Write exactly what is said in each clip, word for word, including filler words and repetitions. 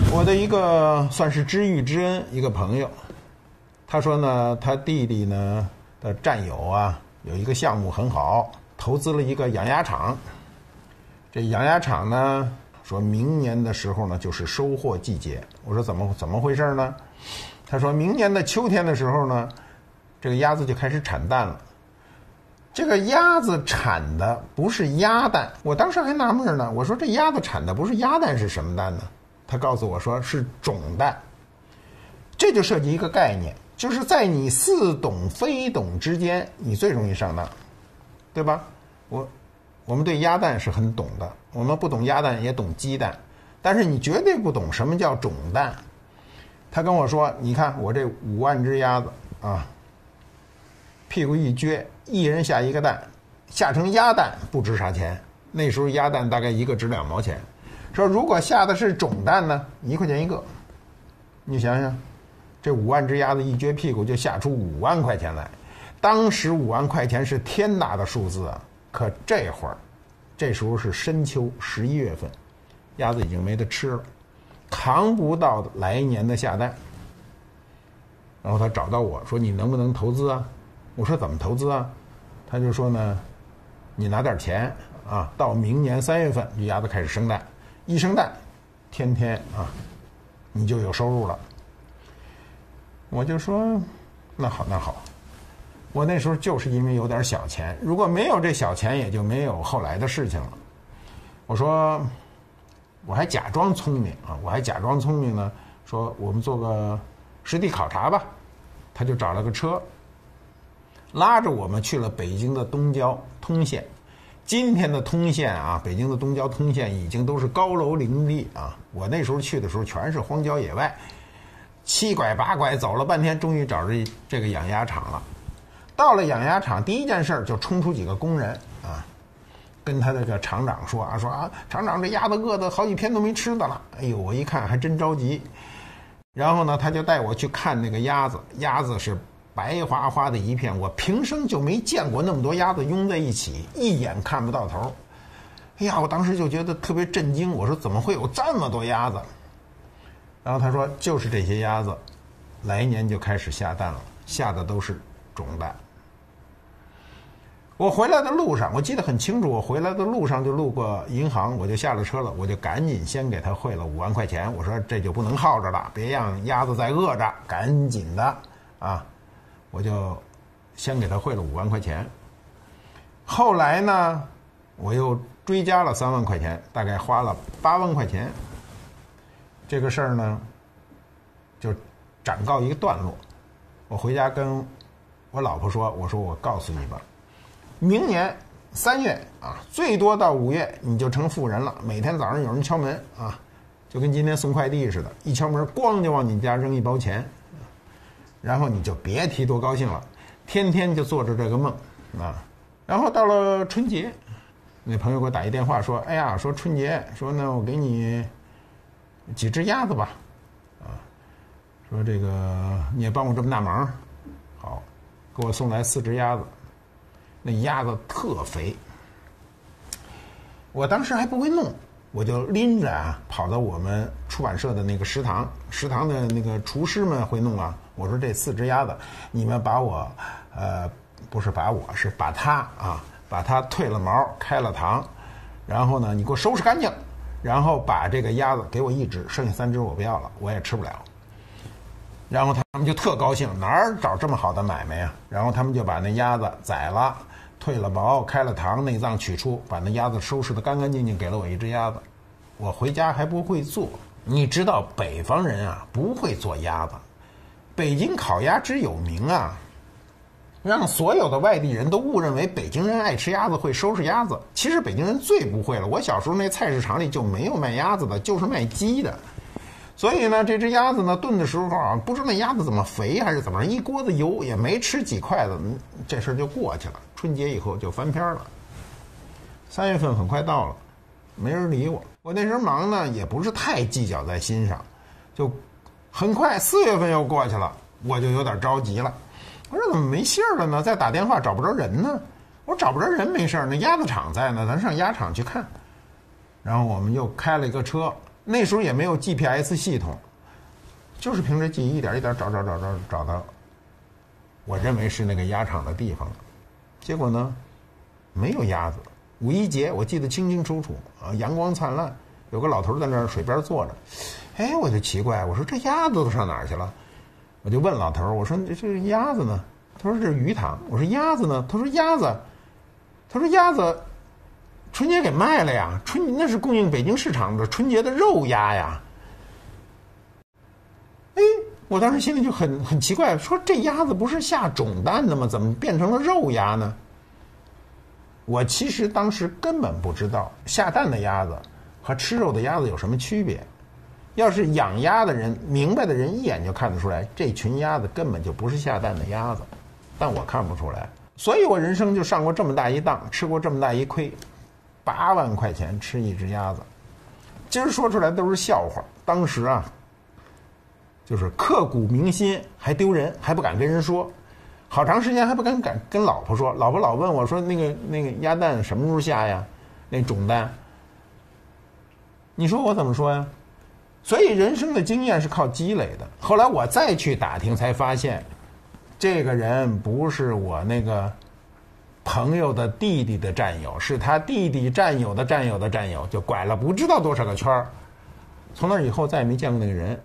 我的一个算是知遇之恩，一个朋友，他说呢，他弟弟呢的战友啊，有一个项目很好，投资了一个养鸭场。这养鸭场呢，说明年的时候呢就是收获季节。我说怎么怎么回事呢？他说明年的秋天的时候呢，这个鸭子就开始产蛋了。这个鸭子产的不是鸭蛋，我当时还纳闷呢，我说这鸭子产的不是鸭蛋是什么蛋呢？他告诉我说是种蛋。这就涉及一个概念，就是在你似懂非懂之间，你最容易上当，对吧？我我们对鸭蛋是很懂的，我们不懂鸭蛋也懂鸡蛋，但是你绝对不懂什么叫种蛋。他跟我说，你看我这五万只鸭子啊，屁股一撅，一人下一个蛋，下成鸭蛋不值啥钱，那时候鸭蛋大概一个值两毛钱。说如果下的是种蛋呢，一块钱一个，你想想，这五万只鸭子一撅屁股就下出五万块钱来。当时五万块钱是天大的数字啊！可这会儿，这时候是深秋十一月份，鸭子已经没得吃了，扛不到来年的下蛋。然后他找到我说：“你能不能投资啊？”我说：“怎么投资啊？”他就说呢：“你拿点钱啊，到明年三月份，这鸭子开始生蛋。一生蛋，天天啊，你就有收入了。”我就说那好那好，我那时候就是因为有点小钱，如果没有这小钱也就没有后来的事情了。我说我还假装聪明啊，我还假装聪明呢，说我们做个实地考察吧。他就找了个车，拉着我们去了北京的东郊通县。今天的通县啊，北京的东郊通县已经都是高楼林立啊。我那时候去的时候全是荒郊野外，七拐八拐走了半天，终于找着这个养鸭场了。到了养鸭场，第一件事就冲出几个工人啊，跟他这个厂长说啊，说啊，厂长这鸭子饿得好几天都没吃的了。哎呦，我一看还真着急。然后呢，他就带我去看那个鸭子，鸭子是白花花的一片，我平生就没见过那么多鸭子拥在一起，一眼看不到头。哎呀，我当时就觉得特别震惊，我说怎么会有这么多鸭子？然后他说就是这些鸭子来年就开始下蛋了，下的都是种蛋。我回来的路上我记得很清楚，我回来的路上就路过银行，我就下了车了，我就赶紧先给他汇了五万块钱。我说这就不能耗着了，别让鸭子再饿着，赶紧的啊，我就先给他汇了五万块钱。后来呢，我又追加了三万块钱，大概花了八万块钱。这个事儿呢，就暂告一个段落。我回家跟我老婆说，我说我告诉你吧，明年三月啊，最多到五月你就成富人了。每天早上有人敲门啊，就跟今天送快递似的，一敲门咣就往你家扔一包钱，然后你就别提多高兴了，天天就做着这个梦啊。然后到了春节，那朋友给我打一电话说，哎呀，说春节，说呢我给你几只鸭子吧，啊，说这个你也帮我这么大忙，好，给我送来四只鸭子。那鸭子特肥，我当时还不会弄，我就拎着啊跑到我们出版社的那个食堂，食堂的那个厨师们会弄啊。我说这四只鸭子，你们把我，呃，不是把我是把它啊，把它褪了毛，开了膛，然后呢，你给我收拾干净，然后把这个鸭子给我一只，剩下三只我不要了，我也吃不了。然后他们就特高兴，哪儿找这么好的买卖呀？然后他们就把那鸭子宰了，褪了毛，开了膛，内脏取出，把那鸭子收拾得干干净净，给了我一只鸭子。我回家还不会做，你知道北方人啊不会做鸭子，北京烤鸭之有名啊，让所有的外地人都误认为北京人爱吃鸭子，会收拾鸭子。其实北京人最不会了，我小时候那菜市场里就没有卖鸭子的，就是卖鸡的。所以呢，这只鸭子呢炖的时候啊，不知道那鸭子怎么肥还是怎么，一锅子油也没吃几筷子，这事儿就过去了。春节以后就翻篇了。三月份很快到了，没人理我。我那时候忙呢，也不是太计较在心上，就很快四月份又过去了，我就有点着急了。我说怎么没信儿了呢？再打电话找不着人呢。我说找不着人没事儿，那鸭子场在呢，咱上鸭场去看。然后我们又开了一个车。 那时候也没有 G P S 系统，就是凭着记忆一点一点找找找找找到，我认为是那个鸭场的地方了。结果呢，没有鸭子。五一节我记得清清楚楚啊，阳光灿烂，有个老头在那儿水边坐着。哎，我就奇怪，我说这鸭子都上哪儿去了？我就问老头，我说这这鸭子呢？他说这是鱼塘。我说鸭子呢？他说鸭子，他说鸭子春节给卖了呀，春那是供应北京市场的春节的肉鸭呀。哎，我当时心里就很很奇怪，说这鸭子不是下种蛋的吗？怎么变成了肉鸭呢？我其实当时根本不知道下蛋的鸭子和吃肉的鸭子有什么区别。要是养鸭的人明白的人一眼就看得出来，这群鸭子根本就不是下蛋的鸭子，但我看不出来，所以我人生就上过这么大一当，吃过这么大一亏，八万块钱吃一只鸭子。今儿说出来都是笑话，当时啊，就是刻骨铭心，还丢人，还不敢跟人说，好长时间还不敢敢跟老婆说，老婆老问我说那个那个鸭蛋什么时候下呀？那种蛋，你说我怎么说呀？所以人生的经验是靠积累的。后来我再去打听，才发现，这个人不是我那个朋友的弟弟的战友，是他弟弟战友的战友的战友，就拐了不知道多少个圈儿。从那以后再也没见过那个人。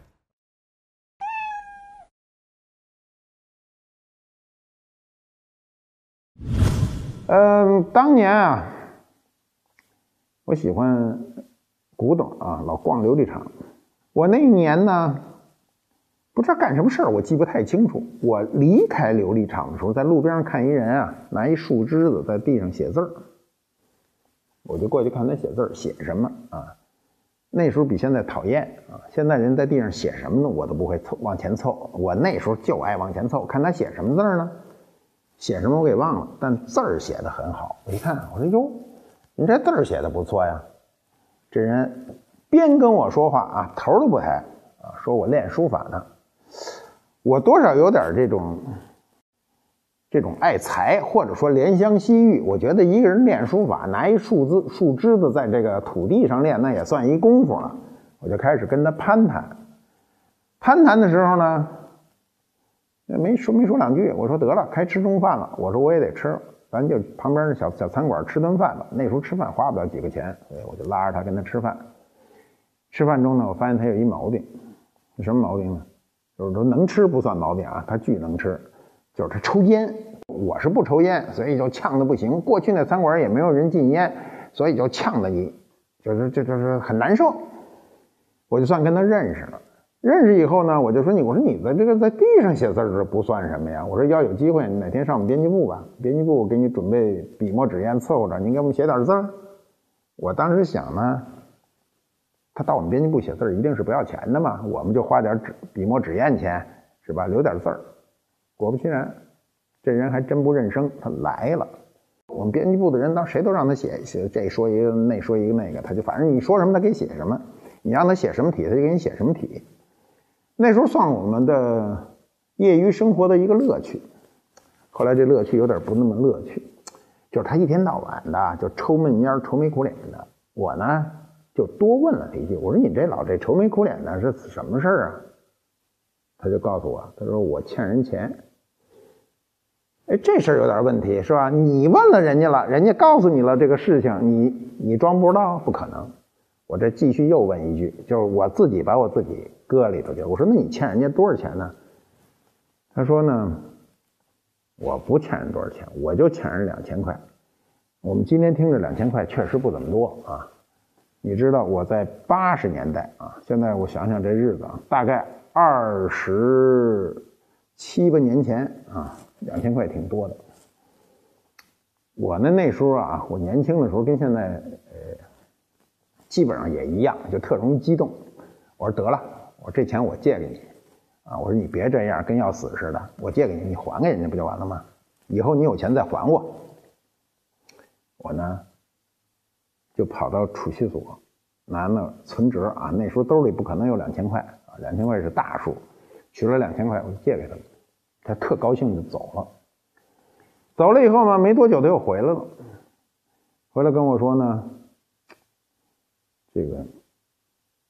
嗯，当年啊，我喜欢古董啊，老逛琉璃厂。我那一年呢，不知道干什么事儿，我记不太清楚。我离开琉璃厂的时候，在路边上看一人啊，拿一树枝子在地上写字儿，我就过去看他写字儿，写什么啊？那时候比现在讨厌啊！现在人在地上写什么呢，我都不会凑往前凑。我那时候就爱往前凑，看他写什么字儿呢？写什么我给忘了，但字儿写得很好。我一看，我说哟，你这字儿写得不错呀。这人边跟我说话啊，头都不抬啊，说我练书法呢。我多少有点这种这种爱才，或者说怜香惜玉。我觉得一个人练书法，拿一树枝树枝子在这个土地上练，那也算一功夫了。我就开始跟他攀谈。攀谈的时候呢，没说没说两句，我说得了，该吃中饭了。我说我也得吃，咱就旁边的小小餐馆吃顿饭吧。那时候吃饭花不了几个钱，所以我就拉着他跟他吃饭。吃饭中呢，我发现他有一毛病，什么毛病呢？就是说能吃不算毛病啊，他巨能吃，就是他抽烟。我是不抽烟，所以就呛得不行。过去那餐馆也没有人禁烟，所以就呛得你，就是就就是很难受。我就算跟他认识了。认识以后呢，我就说你，我说你在这个在地上写字儿不算什么呀。我说要有机会，你哪天上我们编辑部吧，编辑部我给你准备笔墨纸砚伺候着，你给我们写点字儿。我当时想呢，他到我们编辑部写字儿一定是不要钱的嘛，我们就花点纸笔墨纸砚钱，是吧？留点字儿。果不其然，这人还真不认生，他来了。我们编辑部的人当谁都让他写写，这说一个那说一个那个，他就反正你说什么他给写什么，你让他写什么体他就给你写什么体。那时候算我们的业余生活的一个乐趣。后来这乐趣有点不那么乐趣，就是他一天到晚的就抽闷烟愁眉苦脸的。我呢就多问了他一句，我说你这老这愁眉苦脸的是什么事儿啊？他就告诉我，他说我欠人钱。哎，这事儿有点问题是吧？你问了人家了，人家告诉你了这个事情，你你装不知道？不可能。我这继续又问一句，就是我自己把我自己搁里头去。我说那你欠人家多少钱呢？他说呢，我不欠人多少钱，我就欠人两千块。我们今天听着两千块确实不怎么多啊。你知道我在八十年代啊，现在我想想这日子啊，大概二十七八年前啊，两千块挺多的。我呢那时候啊，我年轻的时候跟现在呃基本上也一样，就特容易激动。我说得了，我说这钱我借给你啊，我说你别这样跟要死似的，我借给你，你还给人家不就完了吗？以后你有钱再还我。我呢就跑到储蓄所拿那存折啊，那时候兜里不可能有两千块啊，两千块是大数，取了两千块我就借给他了，他特高兴就走了。走了以后嘛，没多久他又回来了，回来跟我说呢，这个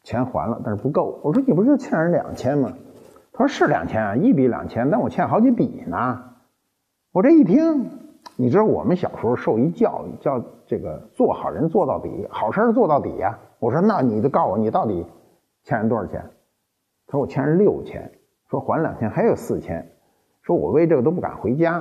钱还了，但是不够。我说你不是欠人两千吗？他说是两千啊，一笔两千，但我欠好几笔呢。我这一听，你知道我们小时候受一教育，叫这个做好人做到底，好事做到底呀、啊。我说那你就告诉我，你到底欠人多少钱？他说我欠人六千，说还两千，还有四千，说我为这个都不敢回家。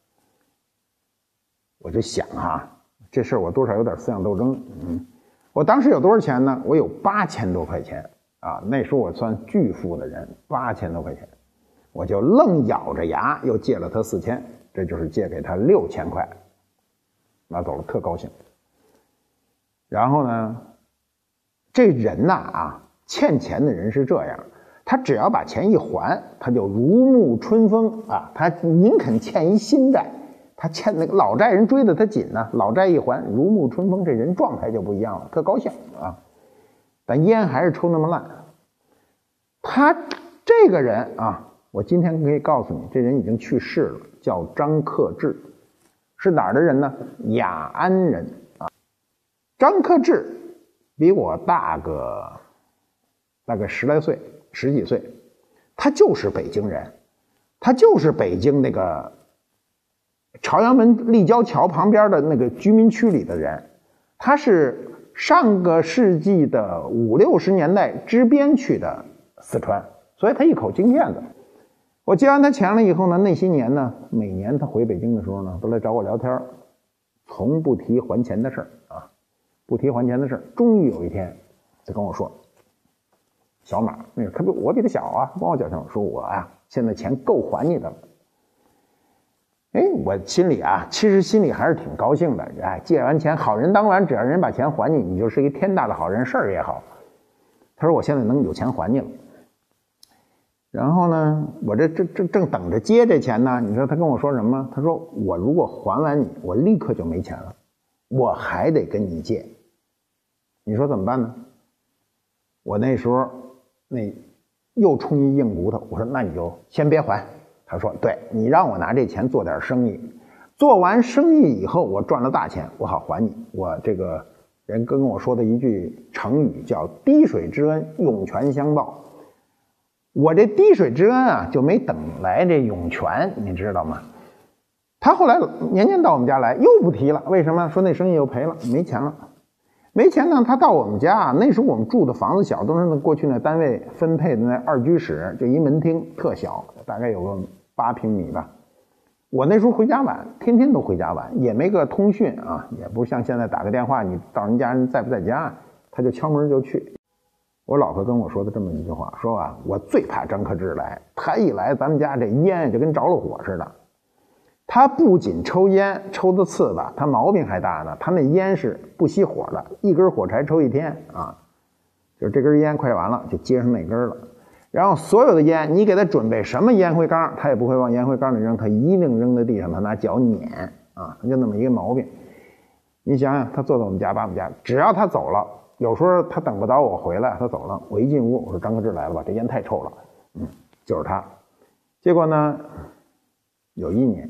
我就想哈，这事儿我多少有点思想斗争。嗯，我当时有多少钱呢？我有八千多块钱啊，那时候我算巨富的人，八千多块钱，我就愣咬着牙又借了他四千，这就是借给他六千块，拿走了，特高兴。然后呢，这人呐啊，欠钱的人是这样，他只要把钱一还，他就如沐春风啊，他宁肯欠一新债。他欠那个老债人追得他紧呢、啊，老债一还，如沐春风，这人状态就不一样了，特高兴啊。但烟还是抽那么烂。他这个人啊，我今天可以告诉你，这人已经去世了，叫张克志，是哪儿的人呢？雅安人啊。张克志比我大个大概十来岁，十几岁，他就是北京人，他就是北京那个朝阳门立交桥旁边的那个居民区里的人，他是上个世纪的五六十年代支边去的四川，所以他一口京片子。我借完他钱了以后呢，那些年呢，每年他回北京的时候呢，都来找我聊天，从不提还钱的事儿啊，不提还钱的事儿。终于有一天，他跟我说：“小马，那个他比我比他小啊，帮我交钱。”我说我啊，现在钱够还你的了。哎，我心里啊，其实心里还是挺高兴的。哎，借完钱，好人当然，只要人把钱还你，你就是一天大的好人，事儿也好。他说我现在能有钱还你了。然后呢，我这这这正等着接这钱呢。你知道他跟我说什么？他说我如果还完你，我立刻就没钱了，我还得跟你借。你说怎么办呢？我那时候那又冲一硬骨头，我说那你就先别还。他说对，你让我拿这钱做点生意，做完生意以后我赚了大钱，我好还你。我这个人跟我说的一句成语叫滴水之恩，涌泉相报。我这滴水之恩啊，就没等来这涌泉，你知道吗？他后来年年到我们家来，又不提了。为什么？说那生意又赔了，没钱了。没钱呢，他到我们家啊，那时候我们住的房子小，都是那过去那单位分配的那二居室，就一门厅，特小，大概有个八平米吧。我那时候回家晚，天天都回家晚，也没个通讯啊，也不像现在打个电话，你到人家人在不在家，他就敲门就去。我老婆跟我说的这么一句话，说啊，我最怕张克志来，他一来咱们家这烟就跟着了火似的。他不仅抽烟抽的次吧，他毛病还大呢。他那烟是不熄火的，一根火柴抽一天啊，就是这根烟快完了就接上那根了。然后所有的烟，你给他准备什么烟灰缸，他也不会往烟灰缸里扔，他一定扔在地上，他拿脚碾啊，他就那么一个毛病。你想想，他坐在我们家，把我们家，只要他走了，有时候他等不到我回来，他走了，我一进屋，我说张克志来了吧，这烟太臭了，嗯，就是他。结果呢，有一年。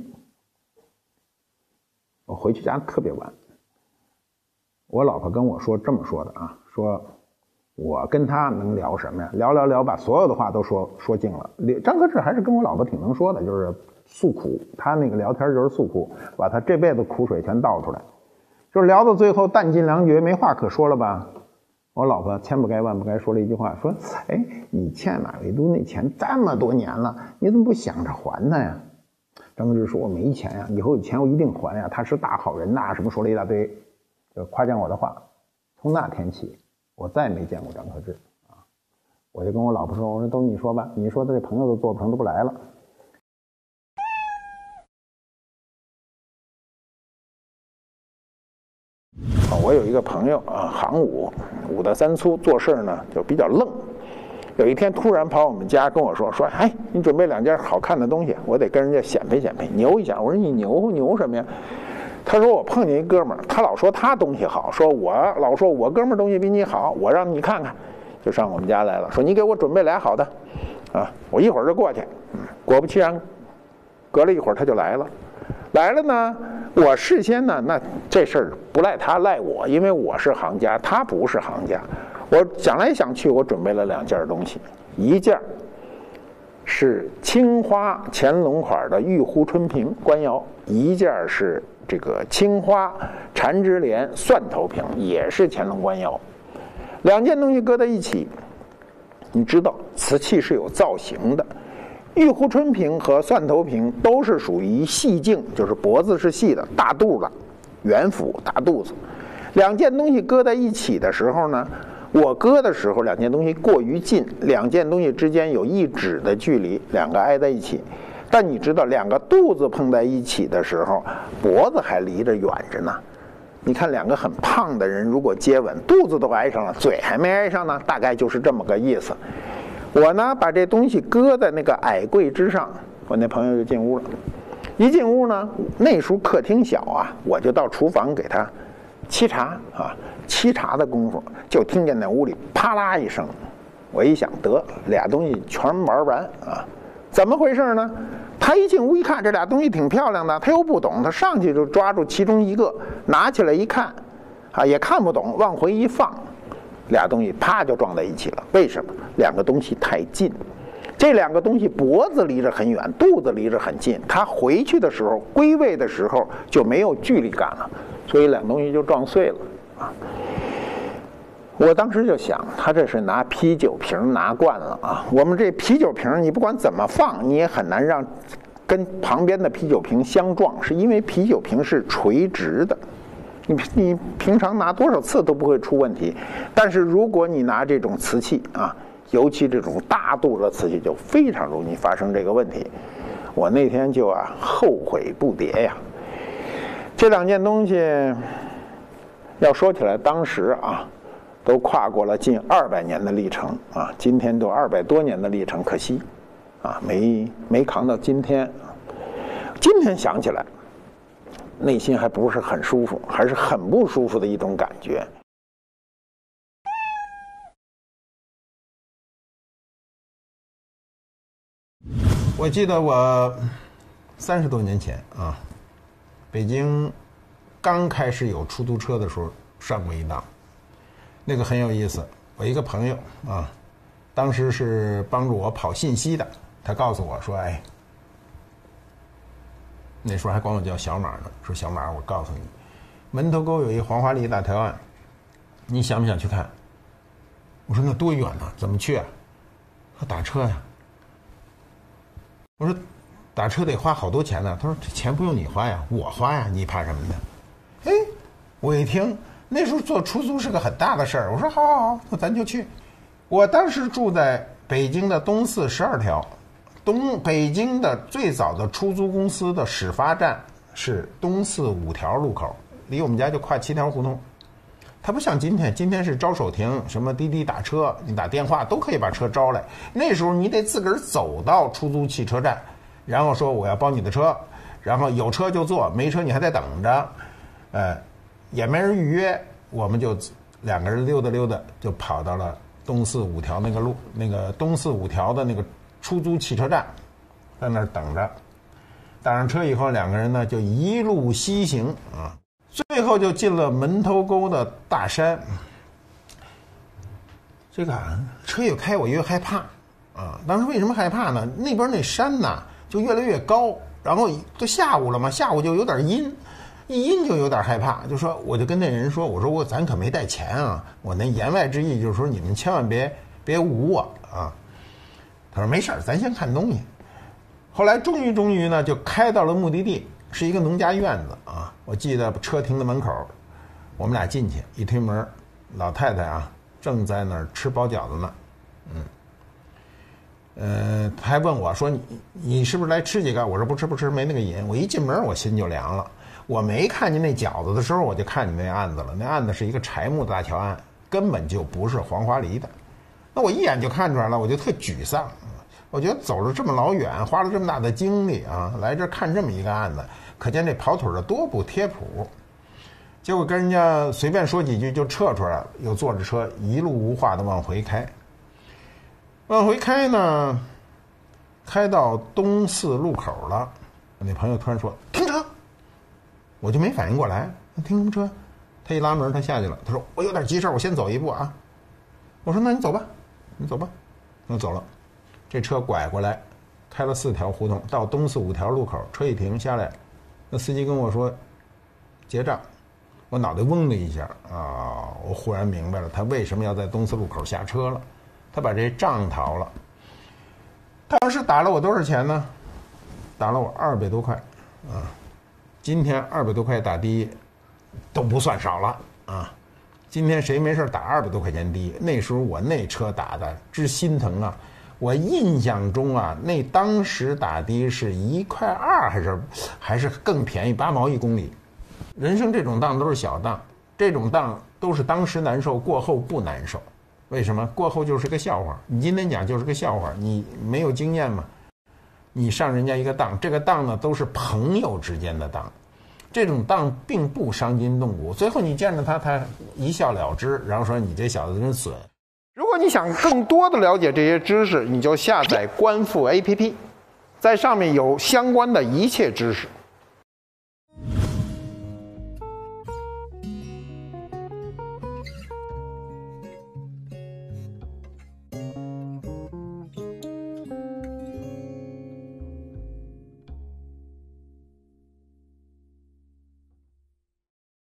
我回去家特别晚，我老婆跟我说这么说的啊，说我跟他能聊什么呀？聊聊聊，把所有的话都说说尽了。张克志还是跟我老婆挺能说的，就是诉苦，他那个聊天就是诉苦，把他这辈子苦水全倒出来，就是聊到最后弹尽粮绝，没话可说了吧？我老婆千不该万不该说了一句话，说：“哎，你欠马未都那钱这么多年了，你怎么不想着还他呀？”张克志说：“我没钱呀，以后有钱我一定还呀。他是大好人呐，什么说了一大堆，就夸奖我的话。从那天起，我再没见过张克志啊。我就跟我老婆说：‘我说都你说吧，你说的这朋友都做不成，都不来了。’啊，我有一个朋友啊，行武，武大三粗，做事呢就比较愣。”有一天突然跑我们家跟我说说，哎，你准备两件好看的东西，我得跟人家显摆显摆，牛一下。我说你牛牛什么呀？他说我碰见一哥们儿，他老说他东西好，说我老说我哥们儿东西比你好，我让你看看，就上我们家来了，说你给我准备俩好的，啊，我一会儿就过去。嗯，果不其然，隔了一会儿他就来了。来了呢，我事先呢，那这事儿不赖他，赖我，因为我是行家，他不是行家。 我想来想去，我准备了两件东西，一件是青花乾隆款的玉壶春瓶官窑，一件是这个青花缠枝莲蒜头瓶，也是乾隆官窑。两件东西搁在一起，你知道瓷器是有造型的。玉壶春瓶和蒜头瓶都是属于细颈，就是脖子是细的，大肚子，圆腹大肚子。两件东西搁在一起的时候呢，我搁的时候两件东西过于近，两件东西之间有一指的距离，两个挨在一起。但你知道，两个肚子碰在一起的时候，脖子还离着远着呢。你看，两个很胖的人如果接吻，肚子都挨上了，嘴还没挨上呢，大概就是这么个意思。我呢，把这东西搁在那个矮柜之上，我那朋友就进屋了。一进屋呢，那时候客厅小啊，我就到厨房给他沏茶啊。沏茶的功夫，就听见那屋里啪啦一声。我一想，得俩东西全玩完啊，怎么回事呢？他一进屋一看，这俩东西挺漂亮的，他又不懂，他上去就抓住其中一个，拿起来一看，啊，也看不懂，往回一放，俩东西啪就撞在一起了。为什么？两个东西太近，这两个东西脖子离着很远，肚子离着很近，他回去的时候归位的时候就没有距离感了，所以两东西就撞碎了啊。我当时就想，他这是拿啤酒瓶拿惯了啊。我们这啤酒瓶，你不管怎么放，你也很难让跟旁边的啤酒瓶相撞，是因为啤酒瓶是垂直的。你你平常拿多少次都不会出问题，但是如果你拿这种瓷器啊，尤其这种大肚的瓷器，就非常容易发生这个问题。我那天就啊后悔不迭呀。这两件东西，要说起来，当时啊。都跨过了近二百年的历程啊！今天都二百多年的历程，可惜啊，没没扛到今天。今天想起来，内心还不是很舒服，还是很不舒服的一种感觉。 我记得我三十多年前啊，北京刚开始有出租车的时候，上过一档。那个很有意思，我一个朋友啊，当时是帮助我跑信息的，他告诉我说：“哎，那时候还管我叫小马呢，说小马，我告诉你，门头沟有一黄花梨大条案，你想不想去看？”我说：“那多远呢？怎么去啊？”他打车呀。我说：“打车得花好多钱呢。”他说：“这钱不用你花呀，我花呀，你怕什么的？”哎，我一听。那时候做出租是个很大的事儿，我说好好好，那咱就去。我当时住在北京的东四十二条，东北京的最早的出租公司的始发站是东四五条路口，离我们家就跨七条胡同。它不像今天，今天是招手停，什么滴滴打车，你打电话都可以把车招来。那时候你得自个儿走到出租汽车站，然后说我要包你的车，然后有车就坐，没车你还得等着，呃。也没人预约，我们就两个人溜达溜达，就跑到了东四五条那个路，那个东四五条的那个出租汽车站，在那儿等着。打上车以后，两个人呢就一路西行啊，最后就进了门头沟的大山。这个车一开，我越害怕啊！当时为什么害怕呢？那边那山呐就越来越高，然后都下午了嘛，下午就有点阴。一阴就有点害怕，就说我就跟那人说，我说我咱可没带钱啊，我那言外之意就是说你们千万别别捂我啊。他说没事儿，咱先看东西。后来终于终于呢就开到了目的地，是一个农家院子啊。我记得车停在门口，我们俩进去一推门，老太太啊正在那儿吃包饺子呢，嗯，呃，他还问我说你你是不是来吃几个？我说不吃不吃，没那个瘾。我一进门我心就凉了。我没看见那饺子的时候，我就看见那案子了。那案子是一个柴木大桥案，根本就不是黄花梨的。那我一眼就看出来了，我就特沮丧。我觉得走了这么老远，花了这么大的精力啊，来这看这么一个案子，可见这跑腿的多不贴谱。结果跟人家随便说几句就撤出来了，又坐着车一路无话的往回开。往回开呢，开到东四路口了，我那朋友突然说停车。我就没反应过来，停什么车？他一拉门，他下去了。他说：“我有点急事，我先走一步啊。” 我说那你走吧，你走吧，我走了。这车拐过来，开了四条胡同，到东四五条路口，车一停下来，那司机跟我说结账。我脑袋嗡的一下啊！我忽然明白了，他为什么要在东四路口下车了。他把这账掏了，当时打了我多少钱呢？打了我二百多块啊！今天二百多块打的都不算少了啊！今天谁没事打二百多块钱的？那时候我那车打的之心疼啊！我印象中啊，那当时打的是一块二还是还是更便宜，八毛一公里。人生这种当都是小当，这种当都是当时难受，过后不难受。为什么？过后就是个笑话。你今天讲就是个笑话，你没有经验嘛？你上人家一个当，这个当呢都是朋友之间的当，这种当并不伤筋动骨。最后你见着他，他一笑了之，然后说你这小子真损。如果你想更多的了解这些知识，你就下载观复 A P P， 在上面有相关的一切知识。